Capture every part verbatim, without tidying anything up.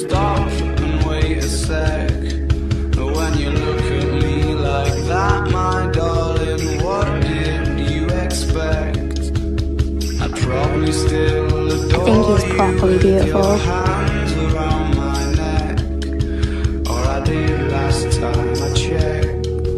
stop and wait a sec. When you look at me like that, my darling, what did you expect? I'd probably still adore I think he's properly you beautiful. with your hands around my neck, or I did last time I checked.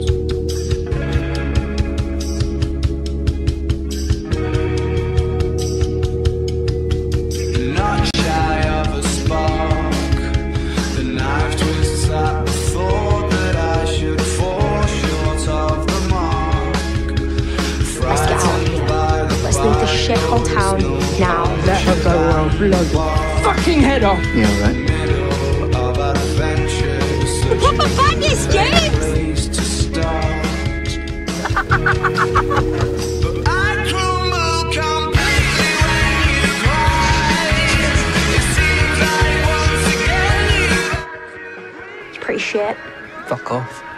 Not shy of a spark, the knife twists at the thought that I should fall short of the mark. Let's get out of here. Let's leave this shithole town now. Let her go or I'll blow your fucking head off. Yeah, right. Middle of adventure, What the fuck is James? place to start. But I crumble completely when you cry. It seems like once again you It's pretty shit. Fuck off.